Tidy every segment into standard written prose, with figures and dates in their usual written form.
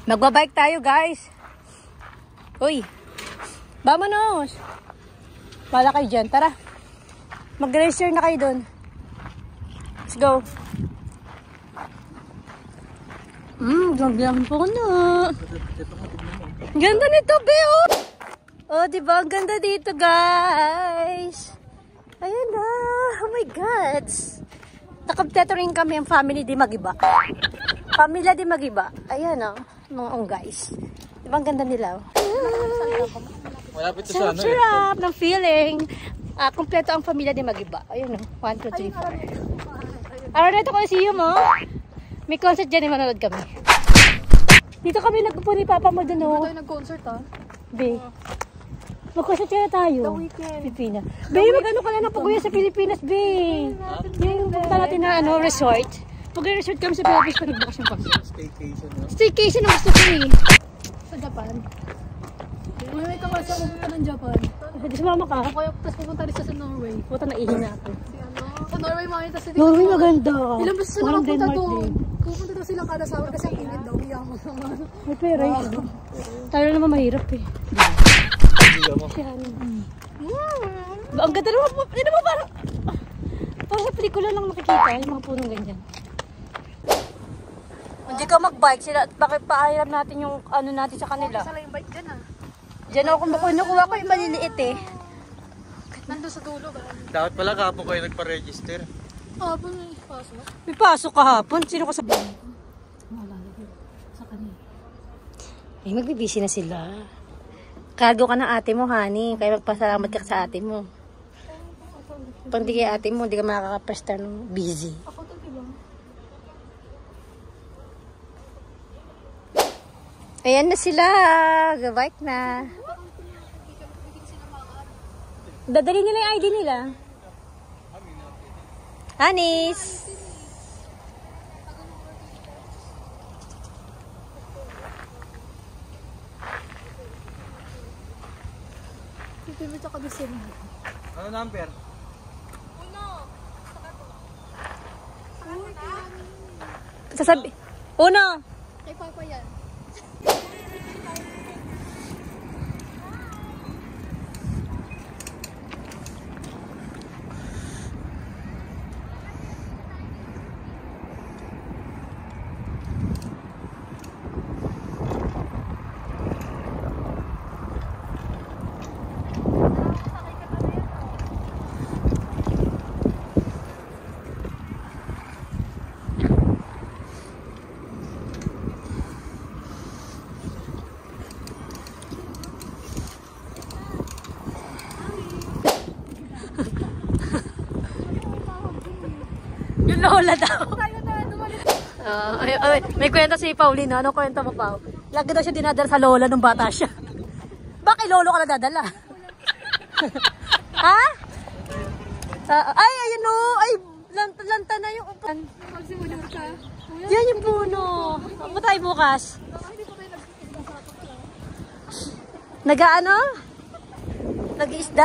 Magbabike tayo, guys. Uy. Vamonos. Wala kayo dyan. Tara. Mag-racer na kayo dun. Let's go. Ganda po na. Ganda nito, Beo. Oh, diba? Ang ganda dito, guys. Ayan na. Oh my God. Nakapteto rin kami ang family di magiba. Pamilya di magiba. Ayan o. Mga guys. Diba ang ganda nila? Malapit sa ano eh. Sarap ng feeling. Kompleto ang pamilya di magiba. Ayun o. 1, 2, 3, 4. Araw na ito ko si mo. May concert dyan. Manonood kami. Dito kami nagpupo ni Papa mo dun o. Tayo nag-concert ah. Be. Mag-concert kaya tayo. The weekend. Pilipinas. Be, mag-ano ka na ng paguya sa Pilipinas, Be. Yung punta natin na resort. Pag-resort kami sa Pilipinas pag nagbakasyon kami. Staycation, no? Staycation ang gusto ko eh. Sa Japan. May kaklase ako pupunta ng Japan. Hindi sumama ka. Kaya tapos pupunta rin sa Norway. Puta na ihi na ako. Sa Norway makita sa Norway maganda. Ilang beses na nakapunta doon. Pupunta daw silang kada summer kasi ang init daw. Yaman naman. May pera eh. Tayo naman mahirap eh. Ang ganda naman po. Hindi naman parang sa pelikula lang makikita yung mga punong ganyan. Hindi ka mag-bike sila. Bakit paayam natin yung ano natin sa kanila? Isa lang yung bike dyan ah. Diyan ako kukuha ko yung maliliit eh. Nandun sa dulo ba? Dapat pala kahapon kayo nagpa-register. Habang may pasok. May pasok kahapon. Sino ka sabihin? Sa kanila. Eh, magbibisi na sila. Cargo ka ng ate mo, honey. Kaya magpasalamat ka sa ate mo. Pag di kay ate mo, di ka makaka-presta ng busy. Ako to, diba? Ayan na sila. Gabike na. Dadali nila yung ID nila. Hanis. Pipimit ako din sila. Ano number? Sasabi. Uno. Kay Papa yan. Yung lola daw. May kwento si Paulina. Ano kwento mo, Pao? Lagi daw siya dinadala sa lola nung bata siya. Bakit lolo ka nadadala? Ha? Ay, ayun o. Ay, lanta na yung upan. Yan yung puno. Ano tayo bukas? Nag-ano? Nag-iisda?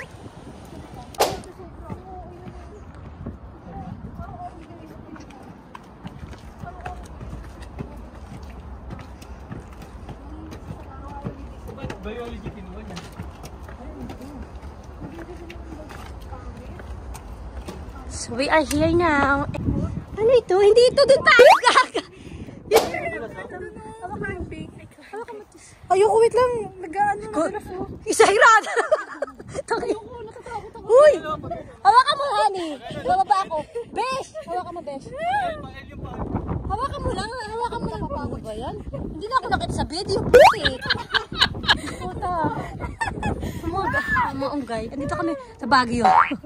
Biology kinuha niya. So we are here now. Ano ito? Hindi ito. Doon tayo gaga. Ayoko, wait lang. Nag-ano na po. Isahiran. Uy! Hawakan mo, honey. Bababa ako. Besh! Hawakan mo, Besh. Hawakan mo lang. Hawakan mo lang. Papagod ba yan? Hindi na ako nakita sa video. Putik. Puta. Maunggay. Andito kami sa Baguio.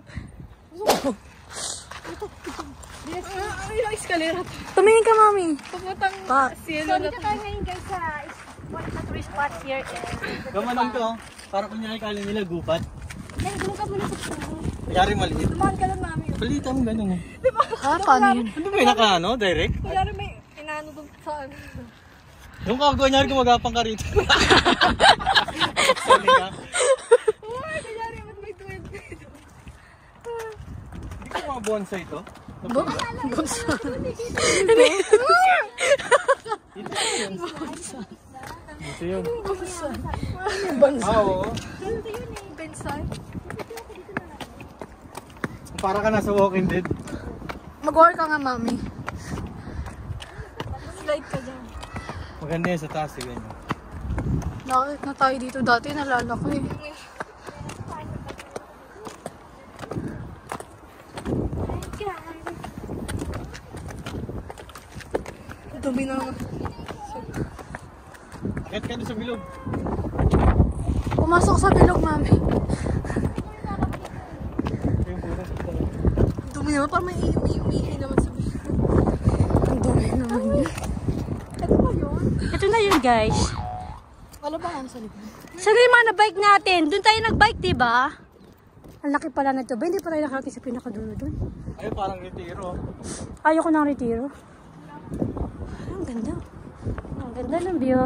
Yung escalera. Tumingin ka, mami. Puputang cielo na. So, dito tayo ngayon guys sa one of the tourist spots here. Gamanong to. Para kunyari kala nila gupat. Ay, doon ka muna sa puno. Kunyari maliit. Tumahan ka lang, mami. Balita mo ganun eh. Paano yun? Hindi ba yung naka direct? Kunyari may inano doon sa ano. Yung kunyari gumagapang ka rito. Sorry ka. Uy, kunyari ba't may 20 dito? Hindi ko mga bonsai to. Dito yun. Bansa. Oo. Bensay. Para ka nasa Walking Dead. Mag-work ka nga, mami. Slide ka dyan. Maganda yan sa taas. Ganyan. Nakit na tayo dito dati, nalala ko eh. Dumi na. Kahit ka doon sa bilog. Pumasok sa bilog, mami. Yung butas ito. Dumi naman, parang may umihi naman sa bilog. Ang dumi naman yun. Ito ba yun? Ito na yun, guys. Wala ba nga sa likod? Saan yung mga na-bike natin? Doon tayo nag-bike, diba? Ang laki pala na ito. Ba, hindi pa tayo nakarating sa pinakadulo doon. Ayun, parang retiro. Ayoko ng retiro. Ang ganda. Ang ganda ng view.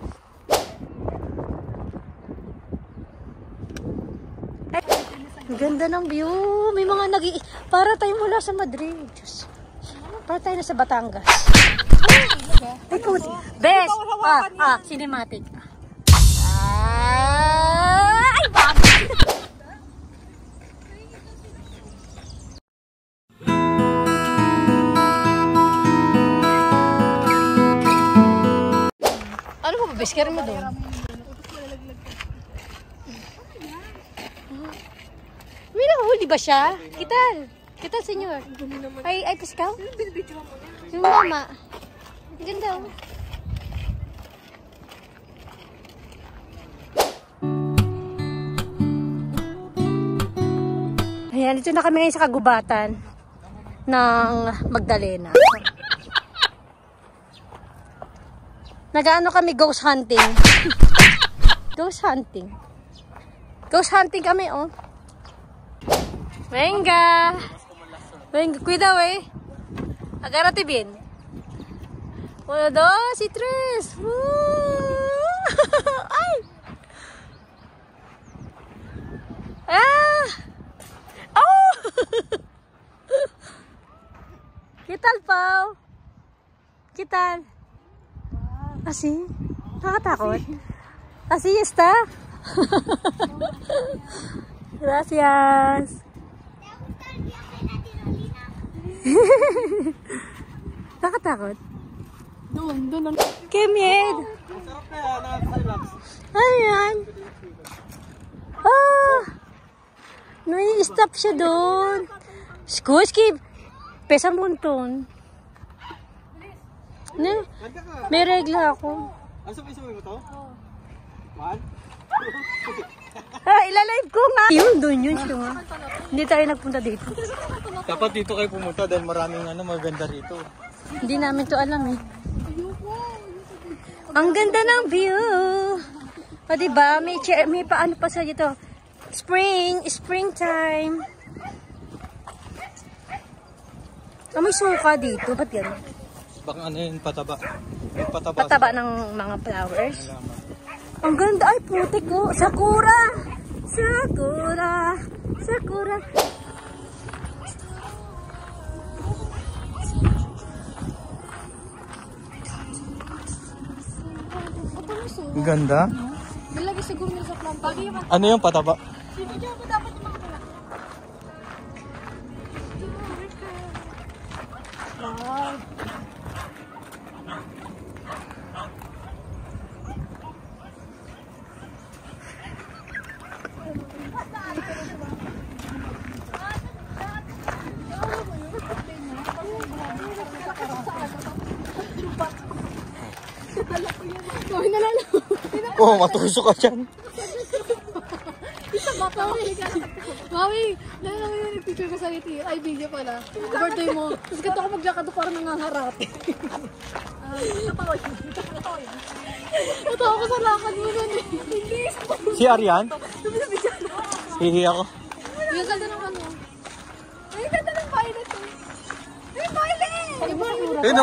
Ay, ang ganda ng view. May mga para tayo mula sa Madrid. Diyos. Para tayo na sa Batangas. Ay, puti. Best. Cinematic. Ay, bakit? Ano mo ba? Biskere mo doon? May nahuli ba siya? Kital. Kital, senyor. Ay, piskaw? Yung mama. Ang ganda. Oh. Ayan, dito na kami ngayon sa kagubatan ng Magdalena. Nag-ano kami ghost hunting. Ghost hunting. Ghost hunting kami, oh. Venga. Venga, cuidado, eh. Agárrate bien. 1, 2 y 3. Ay. Ah. Oh. ¿Qué tal, Pau? ¿Qué tal? Así? Nakatakot? Así está? Gracias. Nakatakot? Doon. Qué miedo. Sarap na yan. Nakaka-relax. Ayan. Ah. Nai-stop siya doon. Skuski. Pesa montón. Ne? May regla ako. Ang sabay-sabay mo to? Man? Ilalive ko nga. Yun, doon yun siya nga. Hindi tayo nagpunta dito. Dapat dito kayo pumunta dahil maraming maganda rito. Hindi namin to alam eh. Ang ganda ng view. O diba, may paano pa sa dito. Springtime. May suka dito. Ba't gano'n? Baka ano yun, pataba. May Pataba ng mga flowers. Ang ganda. Ay, putik ko. Sakura. Sakura. Sakura. Ang ganda. Nilagay siguro nila sa planta. Ano yung pataba? Sinigyan ko dapat yung mga pala. Wow. Oo, matusok ka dyan. Mami, nalala mo yung nag-picture ko sa litid. Ay, video pala. Birthday mo. Tapos ganito ako maglakad doon parang nangangarap. Natawa ko sa lakad mo nun eh. Si Arian? Hihi ako. Yung ganda ng ano. Ay, ganda ng violet eh. Ay, violet! Ay, violet! Eh no.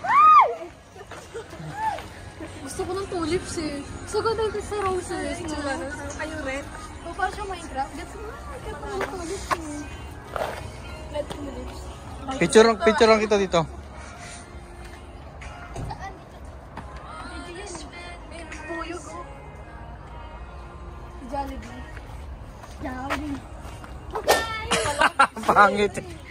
Gusto ko ng tulips eh. So, ganda yung sa roses. Ay, red. O, parang siya Minecraft. Ganda ng tulips eh. Red tulips. Picture lang kita dito. Jollibee. Jollibee. Pangit.